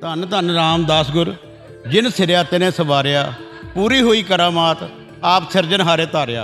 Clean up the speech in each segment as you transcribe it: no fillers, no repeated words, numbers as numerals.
धन धन रामदास गुर जिन सिरिया तेने सवारिया, पूरी हुई करामात आप सिरजनहारे धारिया।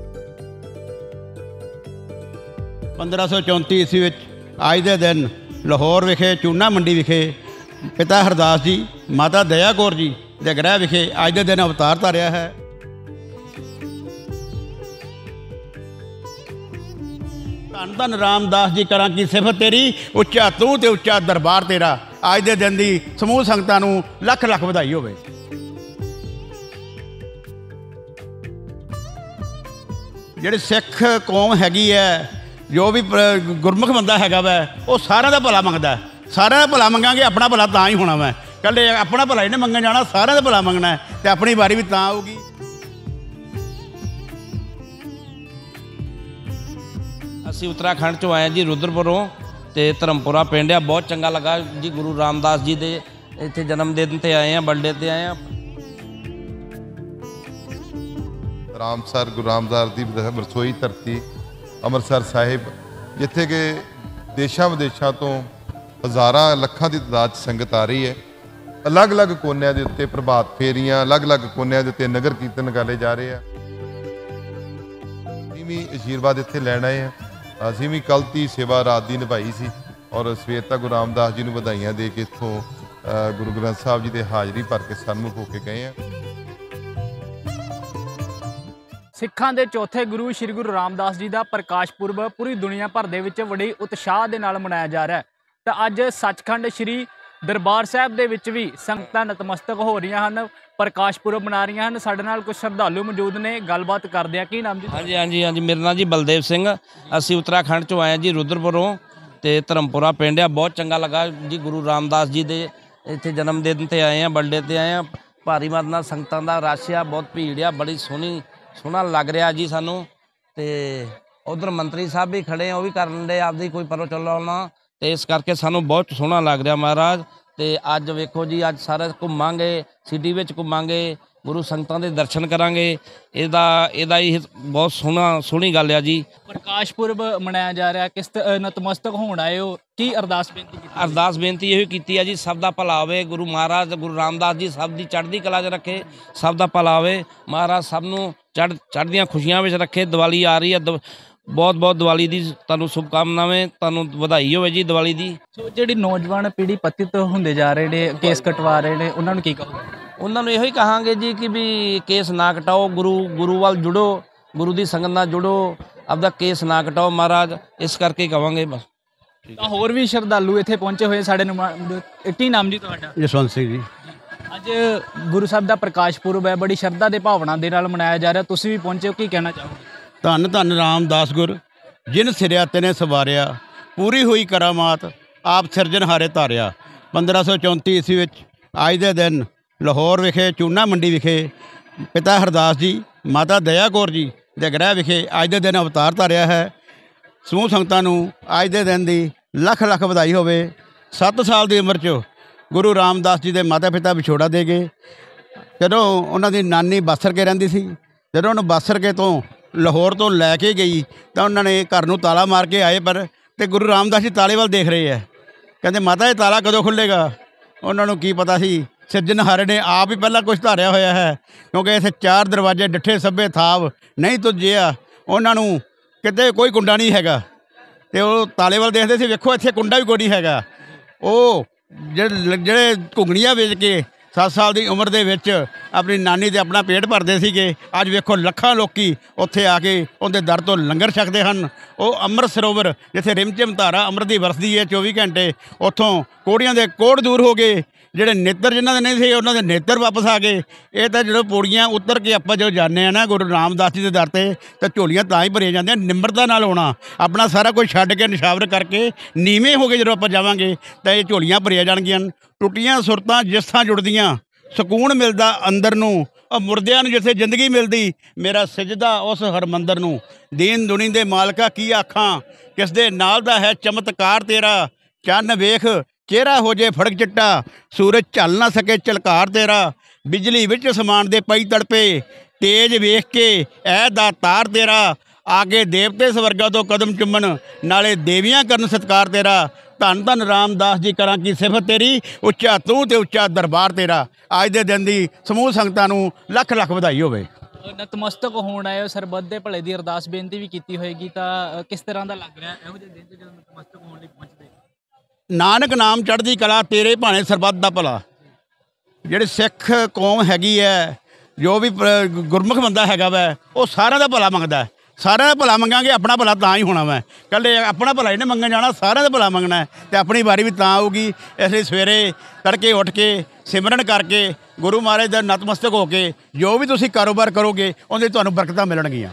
1534 ईस्वी विच अज के दिन लाहौर विखे चूना मंडी विखे पिता हरदास जी माता दया कौर जी के गृह विखे अज के दिन अवतार धारिया है। धन धन रामदास जी करा की सिफत तेरी, उच्चा तू ते उच्चा दरबार तेरा। अज के दिन की समूह संगतां नूं लख लख बधाई होवे। जिहड़ी सिख कौम हैगी है, जो भी गुरमुख बंदा हैगा वै, वो सारिਆਂ ਦਾ भला मंगदा है। सारिਆਂ ਦਾ भला मंगांगे अपना भला तां ही होना वै। कल्ले अपना भला ही नहीं मंगन जाना, सारिਆਂ ਦਾ भला मंगना है तो अपनी बारी भी तां आऊगी। ਅਸੀਂ उत्तराखंड चो आए जी रुद्रपुरों ਤੇ ਧਰਮਪੁਰਾ ਪਿੰਡ ਆ। बहुत चंगा लगा जी। गुरु रामदास जी ਦੇ ਇੱਥੇ जन्म दिन ਤੇ ਆਏ ਆ, बर्थडे ਤੇ ਆਏ ਆ। रामसर गुरु रामदास की रसोई धरती ਅੰਮ੍ਰਿਤਸਰ ਸਾਹਿਬ, जिथे कि देशों विदेशों तो हज़ारां लखां की तादाद संगत आ रही है। अलग अलग कोनिया के उत्ते प्रभात फेरियां, अलग अलग कोनिया के उत्ते नगर कीर्तन निकाले जा रहे हैं। असीं भी आशीर्वाद इत्थे लैण आए हैं। असीं भी कल दी सेवा रात की निभाई सी और सवेर तक गुरु रामदास जी नूं बधाइयां दे के इत्थों गुरु ग्रंथ साहब जी की हाज़री भर के सन्मुख होके गए हैं। सिखां दे चौथे गुरु श्री गुरु रामदास जी का प्रकाश पुरब पूरी दुनिया भर दे विच बड़ी उत्साह दे नाल मनाया जा रहा है। तो अज सचखंड श्री दरबार साहब दे विच भी संगतां नतमस्तक हो रही हैं, प्रकाश पुरब मना रही हैं। साडे नाल कुछ श्रद्धालु मौजूद ने, गलबात करदे आ। की नाम जी? हाँ जी हाँ जी हाँ जी, मेरा नाम जी बलदेव सिंह। असी उत्तराखंड चो आए जी रुद्रपुरों ते धर्मपुरा पिंड आ। बहुत चंगा लगा जी। गुरु रामदास जी के इत्थे जन्म दिन ते आए हैं, बर्थडे ते आए हैं। भारी मात्रा संगतां दा रश आ, बहुत भीड़ आ, बड़ी सोहना लग रहा जी सानू। ते उधर मंत्री साहब भी खड़े हैं, वो भी कर लेंगे आपदी कोई परो चलाना, तो इस करके सानू बहुत सोहना लग रहा महाराज। तो अज वेखो जी, अज सारे घूमांगे, सिटी विच घूमांगे, गुरु संगतां दे दर्शन करांगे। इहदा ही बहुत सोहनी गल है जी। प्रकाश पुरब मनाया जा रहा है, किस नतमस्तक होण आए हो, की अरदास बेनती कीती? अरदास बेनती यही की है जी, सब का भला होवे। गुरु महाराज गुरु रामदास जी सब की चढ़ती कला च रखे, सब का भला होवे। महाराज सब नूं चढ़दियां खुशियां विच रखे। दिवाली आ रही है, बहुत बहुत दिवाली की तुहानूं शुभकामनाएं, तुहानूं बधाई होवे जी दिवाली की। सो जिहड़ी नौजवान पीढ़ी पतित होंदे जा रहे ने, केस कटवा रहे ने, उन्हां नूं की कहो? उन्होंने यही कहांगे जी कि भी केस ना कटाओ, गुरु वाल जुड़ो, गुरु की संगत नाल जुड़ो, आपदा केस ना कटाओ महाराज, इस करके कहांगे बस। ਤਾਂ ਹੋਰ ਵੀ ਸ਼ਰਧਾਲੂ ਇੱਥੇ ਪਹੁੰਚੇ ਹੋਏ ਸਾਡੇ ਕੀ ਨਾਮ ਜੀ ਤੁਹਾਡਾ? ਜਸਵੰਤ ਸਿੰਘ ਜੀ। ਅੱਜ ਗੁਰੂ ਸਾਹਿਬ ਦਾ ਪ੍ਰਕਾਸ਼ ਪੁਰਬ ਹੈ, ਬੜੀ ਸ਼ਰਧਾ ਦੇ ਭਾਵਨਾ ਦੇ ਨਾਲ ਮਨਾਇਆ ਜਾ ਰਿਹਾ। ਤੁਸੀਂ ਵੀ ਪਹੁੰਚੇ ਹੋ, ਕੀ ਕਹਿਣਾ ਚਾਹੋਗੇ? धन धन रामदास गुर जिन सिरिया तेने सवारिया, पूरी हुई करामात आप सिरजनहारे धारिया। 1534 ईस्वी विच अज के दिन लाहौर विखे चूना मंडी विखे पिता हरदास जी माता दया कौर जी के गृह विखे अज के दिन अवतार धारिया है। समूह संगतां नूं अज के दिन की लख लख बधाई होवे। 7 साल की उम्र च गुरु रामदास जी के माता पिता विछोड़ा दे गए। जदों उन्हां दी नानी बासर के रहिंदी सी, जदों उन्होंने बासर के तो लाहौर तो लैके गई तो उन्होंने घर नूं ताला मार के आए, पर तो गुरु रामदास जी ताले वाल देख रहे हैं। कहते माता ये ताला कदों खुलेगा? उन्होंने की पता सी, सिरजनहारे ने आप ही पहला कुछ धारिया होया है, क्योंकि इत्थे 4 दरवाजे डिठे सभे थाव नहीं तो जिया। उन्होंने किते कोई कुंडा नहीं हैगा, तो वो ताले वाल देखते थे, वेखो इत्थे कुंडा भी कोई नहीं हैगा। वो ਜਿਹੜੇ ਘੁੰਗਣੀਆਂ ਵੇਚ के 7 साल की उम्र ਦੇ ਵਿੱਚ ਆਪਣੀ ਨਾਨੀ ਤੇ ਆਪਣਾ ਪੇਟ ਭਰਦੇ ਸੀਗੇ, ਅੱਜ ਵੇਖੋ ਲੱਖਾਂ ਲੋਕੀ ਉੱਥੇ ਆ ਕੇ ਉਹਦੇ ਦਰ ਤੋਂ ਲੰਗਰ ਛਕਦੇ ਹਨ। ਉਹ ਅੰਮ੍ਰਿਤ ਸਰੋਵਰ ਜਿੱਥੇ ਰਿਮਝਿਮ ਧਾਰਾ ਅੰਮ੍ਰਿਤ ਦੀ ਵਰਸਦੀ ਹੈ 24 ਘੰਟੇ, ਉੱਥੋਂ ਕੋੜੀਆਂ ਦੇ ਕੋੜ ਦੂਰ ਹੋ ਗਏ। ਜਿਹੜੇ ਨੇਤਰ ਜਿਨ੍ਹਾਂ ਦੇ ਨਹੀਂ ਸੀ, ਉਹਨਾਂ ਦੇ ਨੇਤਰ ਵਾਪਸ ਆ ਗਏ। ਇਹ ਤਾਂ ਜਦੋਂ ਪੌੜੀਆਂ ਉੱਤਰ ਕੇ ਆਪਾਂ ਜਦੋਂ ਜਾਂਦੇ ਹਾਂ ਨਾ ਗੁਰੂ ਰਾਮਦਾਸ ਜੀ ਦੇ ਦਰ 'ਤੇ, ਤਾਂ ਝੋਲੀਆਂ ਤਾਂ ਹੀ ਭਰੀਆਂ ਜਾਂਦੀਆਂ। ਨਿਮਰਤਾ ਨਾਲ ਹੋਣਾ, ਆਪਣਾ ਸਾਰਾ ਕੁਝ ਛੱਡ ਕੇ ਨਿਸ਼ਾਵਰ ਕਰਕੇ ਨੀਵੇਂ ਹੋ ਕੇ ਜਦੋਂ ਆਪਾਂ ਜਾਵਾਂਗੇ ਤਾਂ ਇਹ ਝੋਲੀਆਂ ਭਰੀਆਂ ਜਾਣਗੀਆਂ। ਟੁੱਟੀਆਂ ਸੁਰਤਾਂ ਜਿਸ ਥਾਂ ਜੁੜਦੀਆਂ, ਸਕੂਨ ਮਿਲਦਾ ਅੰਦਰ ਨੂੰ। ਉਹ ਮੁਰਦਿਆਂ ਨੂੰ ਜਿੱਥੇ ਜ਼ਿੰਦਗੀ ਮਿਲਦੀ, ਮੇਰਾ ਸਜਦਾ ਉਸ ਹਰਮੰਦਰ ਨੂੰ। ਦੀਨ ਦੁਨੀ ਦੇ ਮਾਲਕਾ ਕੀ ਆਖਾਂ, ਕਿਸ ਦੇ ਨਾਲ ਦਾ ਹੈ ਚਮਤਕਾਰ ਤੇਰਾ। ਚੰਨ ਵੇਖ चेहरा हो जाए फड़क चिट्टा, सूरज झल ना सके झलकार तेरा। बिजली विच समान दे पई तड़पे, तेज वेख के ऐ दा तार तेरा। ਆਗੇ ਦੇਵਤੇ ਸਵਰਗਾ ਤੋਂ ਕਦਮ ਚੁੰਮਣ, ਨਾਲੇ ਦੇਵੀਆਂ ਕਰਨ ਸਤਿਕਾਰ ਤੇਰਾ। ਧੰਨ ਧੰਨ ਰਾਮਦਾਸ ਜੀ ਕਰਾਂ ਕੀ ਸਿਫਤ ਤੇਰੀ, ਉੱਚਾ ਤੂੰ ਤੇ ਉੱਚਾ ਦਰਬਾਰ ਤੇਰਾ। ਅੱਜ ਦੇ ਦਿਨ ਦੀ ਸਮੂਹ ਸੰਗਤਾਂ ਨੂੰ ਲੱਖ ਲੱਖ ਵਧਾਈ ਹੋਵੇ। ਨਤਮਸਤਕ ਹੋਣ ਆਏ ਹੋ, ਸਰਬੱਤ ਦੇ ਭਲੇ ਦੀ ਅਰਦਾਸ ਬੇਨਤੀ ਵੀ ਕੀਤੀ ਹੋਏਗੀ, ਤਾਂ ਕਿਸ ਤਰ੍ਹਾਂ ਦਾ ਲੱਗ ਰਿਹਾ ਇਹੋ ਜਿਹੇ ਦਿਨ 'ਚ ਜਦੋਂ ਨਤਮਸਤਕ ਹੋਣ ਲਈ ਪਹੁੰਚਦੇ? ਨਾਨਕ ਨਾਮ ਚੜ੍ਹਦੀ ਕਲਾ, ਤੇਰੇ ਭਾਣੇ ਸਰਬੱਤ ਦਾ ਭਲਾ। ਜਿਹੜੇ ਸਿੱਖ ਕੌਮ ਹੈਗੀ ਹੈ, ਜੋ ਵੀ ਗੁਰਮੁਖ ਬੰਦਾ ਹੈਗਾ ਵੈ, ਉਹ ਸਾਰਿਆਂ ਦਾ ਭਲਾ ਮੰਗਦਾ। ਸਾਰਿਆਂ ਦਾ ਭਲਾ ਮੰਗਾਂਗੇ, ਆਪਣਾ ਭਲਾ ਤਾਂ ਹੀ ਹੋਣਾ ਵੈ। ਇਕੱਲੇ ਆਪਣਾ ਭਲਾ ਹੀ ਨਹੀਂ ਮੰਗਣ ਜਾਣਾ, ਸਾਰਿਆਂ ਦਾ ਭਲਾ ਮੰਗਣਾ ਹੈ, ਅਤੇ ਆਪਣੀ ਵਾਰੀ ਵੀ ਤਾਂ ਆਊਗੀ। ਇਸ ਲਈ ਸਵੇਰੇ ਤੜਕੇ ਉੱਠ ਕੇ ਸਿਮਰਨ ਕਰਕੇ ਗੁਰੂ ਮਹਾਰਾਜ ਦਾ ਨਤਮਸਤਕ ਹੋ ਕੇ ਜੋ ਵੀ ਤੁਸੀਂ ਕਾਰੋਬਾਰ ਕਰੋਗੇ ਉਹਦੇ ਤੁਹਾਨੂੰ ਬਰਕਤਾਂ ਮਿਲਣਗੀਆਂ।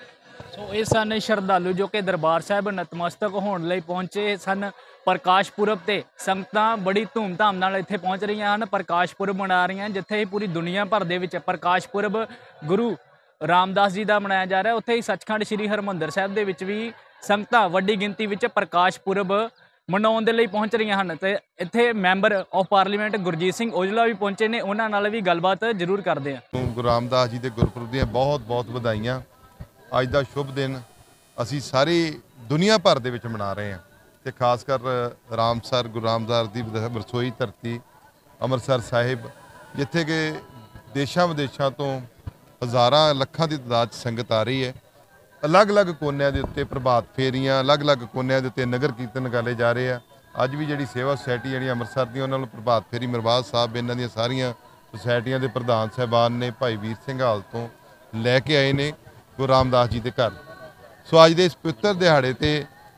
ਸੋ ਇਹ ਸਨ ਸ਼ਰਧਾਲੂ ਜੋ ਕਿ ਦਰਬਾਰ ਸਾਹਿਬ ਨਤਮਸਤਕ ਹੋਣ ਲਈ ਪਹੁੰਚੇ ਸਨ। ਪ੍ਰਕਾਸ਼ ਪੁਰਬ ਤੇ ਸੰਗਤਾਂ ਬੜੀ ਧੂਮਧਾਮ ਨਾਲ ਇੱਥੇ ਪਹੁੰਚ ਰਹੀਆਂ ਹਨ, ਪ੍ਰਕਾਸ਼ ਪੁਰਬ ਮਨਾ ਰਹੀਆਂ, ਜਿੱਥੇ ਪੂਰੀ ਦੁਨੀਆ ਭਰ ਦੇ ਵਿੱਚ ਪ੍ਰਕਾਸ਼ ਪੁਰਬ ਗੁਰੂ ਰਾਮਦਾਸ ਜੀ ਦਾ ਮਨਾਇਆ ਜਾ ਰਿਹਾ। ਉੱਥੇ ਹੀ ਸੱਚਖੰਡ ਸ੍ਰੀ ਹਰਿਮੰਦਰ ਸਾਹਿਬ ਦੇ ਵਿੱਚ ਵੀ ਸੰਗਤਾਂ ਵੱਡੀ ਗਿਣਤੀ ਵਿੱਚ ਪ੍ਰਕਾਸ਼ ਪੁਰਬ ਮਨਾਉਣ ਦੇ ਲਈ ਪਹੁੰਚ ਰਹੀਆਂ ਹਨ। ਤੇ ਇੱਥੇ member of parliament Gurjeet Singh Aujla ਵੀ ਪਹੁੰਚੇ ਨੇ, ਉਹਨਾਂ ਨਾਲ ਵੀ ਗੱਲਬਾਤ ਜ਼ਰੂਰ ਕਰਦੇ ਹਾਂ। ਗੁਰੂ ਰਾਮਦਾਸ ਜੀ ਦੇ ਗੁਰਪੁਰਬ ਦੀਆਂ ਬਹੁਤ ਬਹੁਤ ਵਧਾਈਆਂ। ਅੱਜ ਦਾ ਸ਼ੁਭ ਦਿਨ ਅਸੀਂ ਸਾਰੀ ਦੁਨੀਆ ਭਰ ਦੇ ਵਿੱਚ ਮਨਾ ਰਹੇ ਹਾਂ, ਤੇ ਖਾਸ ਕਰ ਰਾਮਸਰ ਗੁਰੂ ਰਾਮਦਾਸ ਦੀ ਵਰਸੋਈ ਧਰਤੀ ਅੰਮ੍ਰਿਤਸਰ ਸਾਹਿਬ, ਜਿੱਥੇ ਕਿ ਦੇਸ਼ਾਂ ਵਿਦੇਸ਼ਾਂ ਤੋਂ ਹਜ਼ਾਰਾਂ ਲੱਖਾਂ ਦੀ ਤਾਦਾਦ 'ਚ ਸੰਗਤ ਆ ਰਹੀ ਹੈ। ਅਲੱਗ-ਅਲੱਗ ਕੋਨਿਆਂ ਦੇ ਉੱਤੇ ਪ੍ਰਭਾਤ ਫੇਰੀਆਂ, ਅਲੱਗ-ਅਲੱਗ ਕੋਨਿਆਂ ਦੇ ਉੱਤੇ ਨਗਰ ਕੀਰਤਨ ਨਿਕਾਲੇ ਜਾ ਰਹੇ ਆ। ਅੱਜ ਵੀ ਜਿਹੜੀ ਸੇਵਾ ਸੁਸਾਇਟੀ ਜਿਹੜੀ ਅੰਮ੍ਰਿਤਸਰ ਦੀ, ਉਹਨਾਂ ਨੂੰ ਪ੍ਰਭਾਤ ਫੇਰੀ ਮਿਰਵਾਜ ਸਾਹਿਬ, ਇਹਨਾਂ ਦੀਆਂ ਸਾਰੀਆਂ ਸੁਸਾਇਟੀਆਂ ਦੇ ਪ੍ਰਧਾਨ ਸਾਹਿਬਾਨ ਨੇ ਭਾਈ ਵੀਰ ਸਿੰਘ ਹਾਲ ਤੋਂ ਲੈ ਕੇ ਆਏ ਨੇ ਗੁਰੂ ਰਾਮਦਾਸ ਜੀ ਦੇ ਘਰ। ਸੋ ਅੱਜ ਦੇ ਇਸ ਪਵਿੱਤਰ ਦਿਹਾੜੇ ਤੇ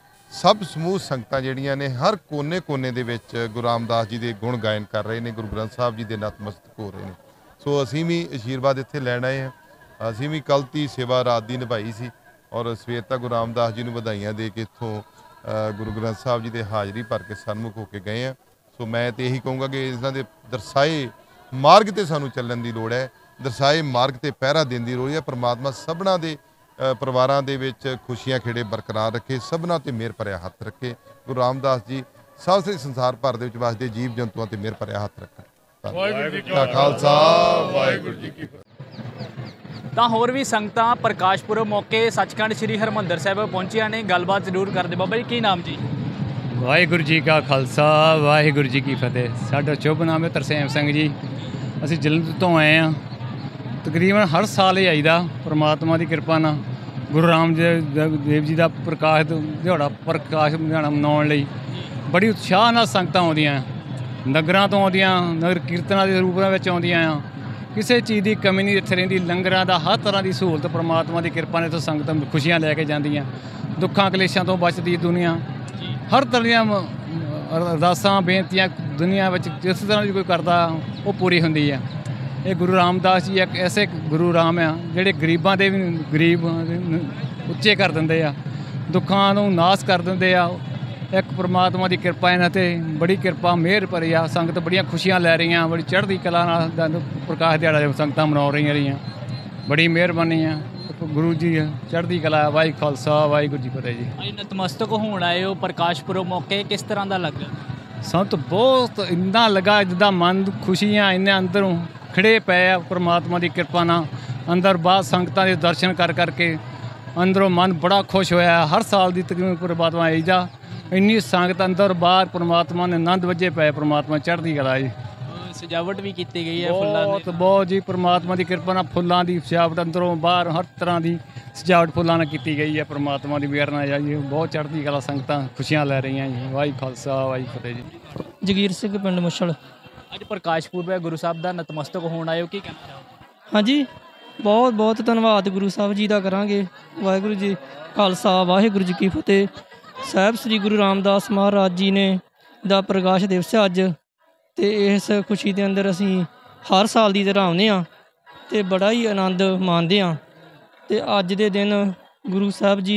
ਸਭ ਸਮੂਹ ਸੰਗਤਾਂ ਜਿਹੜੀਆਂ ਨੇ ਹਰ ਕੋਨੇ ਦੇ ਵਿੱਚ ਗੁਰੂ ਰਾਮਦਾਸ ਜੀ ਦੇ ਗੁਣ ਗਾਇਨ ਕਰ ਰਹੇ ਨੇ, ਗੁਰੂ ਗ੍ਰੰਥ ਸਾਹਿਬ ਜੀ ਦੇ ਨਤਮਸਤਕ ਹੋ ਰਹੇ ਨੇ। ਸੋ ਅਸੀਂ ਵੀ ਅਸ਼ੀਰਵਾਦ ਇੱਥੇ ਲੈਣ ਆਏ ਹਾਂ। ਅਸੀਂ ਵੀ ਕੱਲ੍ਹ ਦੀ ਸੇਵਾ ਰਾਤ ਦੀ ਨਿਭਾਈ ਸੀ, ਔਰ ਸਵੇਰ ਤੱਕ ਗੁਰੂ ਰਾਮਦਾਸ ਜੀ ਨੂੰ ਵਧਾਈਆਂ ਦੇ ਕੇ ਇੱਥੋਂ ਗੁਰੂ ਗ੍ਰੰਥ ਸਾਹਿਬ ਜੀ ਦੇ ਹਾਜ਼ਰੀ ਭਰ ਕੇ ਸਨਮੁਖ ਹੋ ਕੇ ਗਏ ਹਾਂ। ਸੋ ਮੈਂ ਤਾਂ ਇਹੀ ਕਹੂੰਗਾ ਕਿ ਇਹਨਾਂ ਦੇ ਦਰਸਾਏ ਮਾਰਗ 'ਤੇ ਸਾਨੂੰ ਚੱਲਣ ਦੀ ਲੋੜ ਹੈ, ਦਰਸਾਏ ਮਾਰਗ 'ਤੇ ਪਹਿਰਾ ਦੇਣ ਦੀ ਲੋੜ ਹੈ। ਪਰਮਾਤਮਾ ਸਭਨਾਂ ਦੇ ਪਰਿਵਾਰਾਂ ਦੇ ਵਿੱਚ ਖੁਸ਼ੀਆਂ ਖੇੜੇ ਬਰਕਰਾਰ ਰੱਖੇ, ਸਭਨਾਂ 'ਤੇ ਮਿਹਰ ਭਰਿਆ ਹੱਥ ਰੱਖੇ। ਗੁਰੂ ਰਾਮਦਾਸ ਜੀ ਸਭ ਸੰਸਾਰ ਭਰ ਦੇ ਵਿੱਚ ਵਸਦੇ ਜੀਵ ਜੰਤੂਆਂ 'ਤੇ ਮਿਹਰ ਭਰਿਆ ਹੱਥ ਰੱਖਣ। ਵਾਹਿਗੁਰੂ ਜੀ ਕਾ ਖਾਲਸਾ, ਵਾਹਿਗੁਰੂ ਜੀ ਕੀ ਫਤਿਹ। ਤਾਂ ਹੋਰ ਵੀ ਸੰਗਤਾਂ ਪ੍ਰਕਾਸ਼ ਪੁਰਬ ਮੌਕੇ ਸੱਚਖੰਡ ਸ੍ਰੀ ਹਰਿਮੰਦਰ ਸਾਹਿਬ ਪਹੁੰਚੀਆਂ ਨੇ, ਗੱਲਬਾਤ ਜ਼ਰੂਰ ਕਰਦੇ। ਬਾਬਾ ਜੀ ਕੀ ਨਾਮ ਜੀ? ਵਾਹਿਗੁਰੂ ਜੀ ਕਾ ਖਾਲਸਾ, ਵਾਹਿਗੁਰੂ ਜੀ ਕੀ ਫਤਿਹ। ਸਾਡਾ ਸ਼ੁਭ ਨਾਮ ਹੈ ਤਰਸੇਮ ਸਿੰਘ ਜੀ। ਅਸੀਂ ਜਲੰਧਰ ਤੋਂ ਆਏ ਹਾਂ। ਤਕਰੀਬਨ ਹਰ ਸਾਲ ਹੀ ਆਈਦਾ, ਪਰਮਾਤਮਾ ਦੀ ਕਿਰਪਾ ਨਾਲ ਗੁਰੂ ਦੇਵ ਜੀ ਦਾ ਪ੍ਰਕਾਸ਼ ਦਿਹਾੜਾ ਮਨਾਉਣ ਲਈ ਬੜੀ ਉਤਸ਼ਾਹ ਨਾਲ ਸੰਗਤਾਂ ਆਉਂਦੀਆਂ, ਨਗਰਾਂ ਤੋਂ ਆਉਂਦੀਆਂ, ਨਗਰ ਕੀਰਤਨਾਂ ਦੇ ਰੂਪ ਵਿੱਚ ਆਉਂਦੀਆਂ ਆ। ਕਿਸੇ ਚੀਜ਼ ਦੀ ਕਮੀ ਨਹੀਂ ਇੱਥੇ ਰਹਿੰਦੀ। ਲੰਗਰਾਂ ਦਾ ਹਰ ਤਰ੍ਹਾਂ ਦੀ ਸਹੂਲਤ ਪਰਮਾਤਮਾ ਦੀ ਕਿਰਪਾ ਨੇ ਤੋਂ ਸੰਗਤਾਂ ਖੁਸ਼ੀਆਂ ਲੈ ਕੇ ਜਾਂਦੀਆਂ, ਦੁੱਖਾਂ ਕਲੇਸ਼ਾਂ ਤੋਂ ਬਚਦੀ ਦੁਨੀਆ। ਹਰ ਤਰ੍ਹਾਂ ਦੀਆਂ ਅਰਦਾਸਾਂ ਬੇਨਤੀਆਂ ਦੁਨੀਆ ਵਿੱਚ ਜਿਸ ਤਰ੍ਹਾਂ ਦੀ ਕੋਈ ਕਰਦਾ ਉਹ ਪੂਰੀ ਹੁੰਦੀ ਆ। ਇਹ ਗੁਰੂ ਰਾਮਦਾਸ ਜੀ ਇੱਕ ਐਸੇ ਗੁਰੂ ਰਾਮ ਆ ਜਿਹੜੇ ਗਰੀਬਾਂ ਦੇ ਵੀ ਗਰੀਬ ਉੱਚੇ ਕਰ ਦਿੰਦੇ ਆ, ਦੁੱਖਾਂ ਨੂੰ ਨਾਸ਼ ਕਰ ਦਿੰਦੇ ਆ। ਇੱਕ ਪਰਮਾਤਮਾ ਦੀ ਕਿਰਪਾ ਇਹਨਾਂ 'ਤੇ ਬੜੀ ਕਿਰਪਾ ਮਿਹਰ ਭਰੀ ਆ। ਸੰਗਤ ਬੜੀਆਂ ਖੁਸ਼ੀਆਂ ਲੈ ਰਹੀਆਂ, ਬੜੀ ਚੜ੍ਹਦੀ ਕਲਾ ਨਾਲ ਪ੍ਰਕਾਸ਼ ਦਿਹਾੜਾ ਸੰਗਤਾਂ ਮਨਾ ਰਹੀਆਂ। ਬੜੀ ਮਿਹਰਬਾਨੀ ਆ ਗੁਰੂ ਜੀ, ਚੜ੍ਹਦੀ ਕਲਾ। ਵਾਹਿਗੁਰੂ ਖਾਲਸਾ, ਵਾਹਿਗੁਰੂ ਜੀ ਫਤਿਹ ਜੀ। ਅੱਜ ਨਤਮਸਤਕ ਹੋਣ ਆਏ ਹੋ ਪ੍ਰਕਾਸ਼ ਪੁਰਬ ਮੌਕੇ, ਕਿਸ ਤਰ੍ਹਾਂ ਦਾ ਲੱਗਾ? ਸਾਨੂੰ ਤਾਂ ਬਹੁਤ ਇੰਨਾ ਲੱਗਾ ਜਿੱਦਾਂ ਮਨ ਖੁਸ਼ੀਆਂ ਇੰਨੇ ਅੰਦਰੋਂ ਖਿੜੇ ਪਏ ਆ। ਪਰਮਾਤਮਾ ਦੀ ਕਿਰਪਾ ਨਾਲ ਅੰਦਰ ਬਾਹਰ ਸੰਗਤਾਂ ਦੇ ਦਰਸ਼ਨ ਕਰਕੇ ਅੰਦਰੋਂ ਮਨ ਬੜਾ ਖੁਸ਼ ਹੋਇਆ। ਹਰ ਸਾਲ ਦੀ ਤਕਰੀਬਨ ਪਰਮਾਤਮਾ ਆਈ ਜਾ, ਇੰਨੀ ਸੰਗਤ ਅੰਦਰ ਬਾਹਰ ਪਰਮਾਤਮਾ ਨੇ ਆਨੰਦ ਵੱਜੇ ਪਏ। ਪਰਮਾਤਮਾ ਚੜ੍ਹਦੀ ਕਲਾ ਜੀ। ਸਜਾਵਟ ਵੀ ਕੀਤੀ ਗਈ ਹੈ ਫੁੱਲਾਂ ਦੀ, ਬਹੁਤ ਜੀ। ਪਰਮਾਤਮਾ ਦੀ ਕਿਰਪਾ ਨਾਲ ਫੁੱਲਾਂ ਦੀ ਸਜਾਵਟ ਅੰਦਰੋਂ ਬਾਹਰ ਹਰ ਤਰ੍ਹਾਂ ਦੀ ਸਜਾਵਟ ਫੁੱਲਾਂ ਨਾਲ ਕੀਤੀ ਗਈ ਹੈ। ਪਰਮਾਤਮਾ ਦੀ ਮਿਹਰ ਨਾਲ ਜੀ ਬਹੁਤ ਚੜ੍ਹਦੀ ਕਲਾ, ਸੰਗਤਾਂ ਖੁਸ਼ੀਆਂ ਲੈ ਰਹੀਆਂ ਜੀ। ਵਾਹਿਗੁਰੂ ਖਾਲਸਾ, ਵਾਹਿਗੁਰੂ ਫਤਿਹ ਜੀ। ਜਗੀਰ ਸਿੰਘ ਪਿੰਡ ਮੁੱਛਲ। ਅੱਜ ਪ੍ਰਕਾਸ਼ ਪੁਰਬ ਹੈ, ਗੁਰੂ ਸਾਹਿਬ ਦਾ ਨਤਮਸਤਕ ਹੋਣ ਆਏ ਹੋ, ਕੀ ਕਹਿਣਾ ਚਾਹੋਗੇ? ਹਾਂਜੀ, ਬਹੁਤ ਬਹੁਤ ਧੰਨਵਾਦ ਗੁਰੂ ਸਾਹਿਬ ਜੀ ਦਾ ਕਰਾਂਗੇ। ਵਾਹਿਗੁਰੂ ਜੀ ਖਾਲਸਾ, ਵਾਹਿਗੁਰੂ ਜੀ ਕੀ ਫਤਿਹ। ਸਾਹਿਬ ਸ੍ਰੀ ਗੁਰੂ ਰਾਮਦਾਸ ਮਹਾਰਾਜ ਜੀ ਨੇ ਦਾ ਪ੍ਰਕਾਸ਼ ਦਿਵਸ ਅੱਜ, ਅਤੇ ਇਸ ਖੁਸ਼ੀ ਦੇ ਅੰਦਰ ਅਸੀਂ ਹਰ ਸਾਲ ਦੀ ਤਰ੍ਹਾਂ ਆਉਂਦੇ ਹਾਂ ਅਤੇ ਬੜਾ ਹੀ ਆਨੰਦ ਮਾਣਦੇ ਹਾਂ। ਅਤੇ ਅੱਜ ਦੇ ਦਿਨ ਗੁਰੂ ਸਾਹਿਬ ਜੀ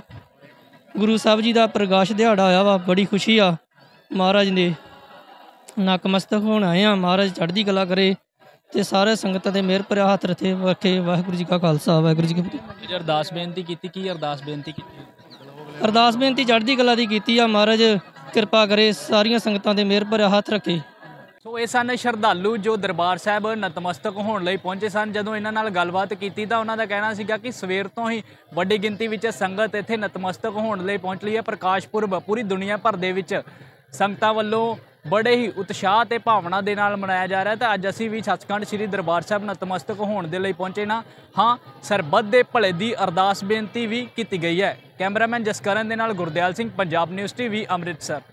ਦਾ ਪ੍ਰਕਾਸ਼ ਦਿਹਾੜਾ ਹੋਇਆ ਵਾ, ਬੜੀ ਖੁਸ਼ੀ ਆ। ਮਹਾਰਾਜ ਦੇ ਨਤਮਸਤਕ ਹੋਣ ਆਏ ਹਾਂ। ਮਹਾਰਾਜ ਚੜ੍ਹਦੀ ਕਲਾ ਕਰੇ ਅਤੇ ਸਾਰੇ ਸੰਗਤਾਂ ਦੇ ਮਿਹਰ ਭਰਿਆ ਹੱਥ ਰੱਖੇ। ਵਾਹਿਗੁਰੂ ਜੀ ਕਾ ਖਾਲਸਾ, ਵਾਹਿਗੁਰੂ ਜੀ ਕੀ ਫਤਿਹ। ਅਰਦਾਸ ਬੇਨਤੀ ਕੀਤੀ, ਕੀ ਅਰਦਾਸ ਬੇਨਤੀ ਕੀਤੀ? ਅਰਦਾਸ ਬੇਨਤੀ ਚੜ੍ਹਦੀ ਕਲਾ ਦੀ ਕੀਤੀ ਆ। ਮਹਾਰਾਜ ਕਿਰਪਾ ਕਰੇ, ਸਾਰੀਆਂ ਸੰਗਤਾਂ ਦੇ ਮਿਹਰ ਭਰਿਆ ਹੱਥ ਰੱਖੇ। ਸੋ ਇਹ ਸਨ ਸ਼ਰਧਾਲੂ ਜੋ ਦਰਬਾਰ ਸਾਹਿਬ ਨਤਮਸਤਕ ਹੋਣ ਲਈ ਪਹੁੰਚੇ ਸਨ। ਜਦੋਂ ਇਹਨਾਂ ਨਾਲ ਗੱਲਬਾਤ ਕੀਤੀ ਤਾਂ ਉਹਨਾਂ ਦਾ ਕਹਿਣਾ ਸੀਗਾ ਕਿ ਸਵੇਰ ਤੋਂ ਹੀ ਵੱਡੀ ਗਿਣਤੀ ਵਿੱਚ ਸੰਗਤ ਇੱਥੇ ਨਤਮਸਤਕ ਹੋਣ ਲਈ ਪਹੁੰਚ ਲਈ ਹੈ। ਪ੍ਰਕਾਸ਼ ਪੁਰਬ ਪੂਰੀ ਦੁਨੀਆ ਭਰ ਦੇ ਵਿੱਚ ਸੰਗਤਾਂ ਵੱਲੋਂ ਬੜੇ ਹੀ ਉਤਸ਼ਾਹ ਤੇ ਭਾਵਨਾ ਦੇ ਨਾਲ ਮਨਾਇਆ ਜਾ ਰਿਹਾ। ਤਾਂ ਅੱਜ ਅਸੀਂ ਵੀ ਸੱਚਖੰਡ ਸ੍ਰੀ ਦਰਬਾਰ ਸਾਹਿਬ ਨਤਮਸਤਕ ਹੋਣ ਦੇ ਲਈ ਪਹੁੰਚੇ ਨਾ ਹਾਂ। ਸਰਬੱਤ ਦੇ ਭਲੇ ਦੀ ਅਰਦਾਸ ਬੇਨਤੀ ਵੀ ਕੀਤੀ ਗਈ ਹੈ। ਕੈਮਰਾਮੈਨ ਜਸਕਰਨ ਦੇ ਨਾਲ ਗੁਰਦਿਆਲ ਸਿੰਘ, ਪੰਜਾਬ ਨਿਊਜ਼ TV, ਅੰਮ੍ਰਿਤਸਰ।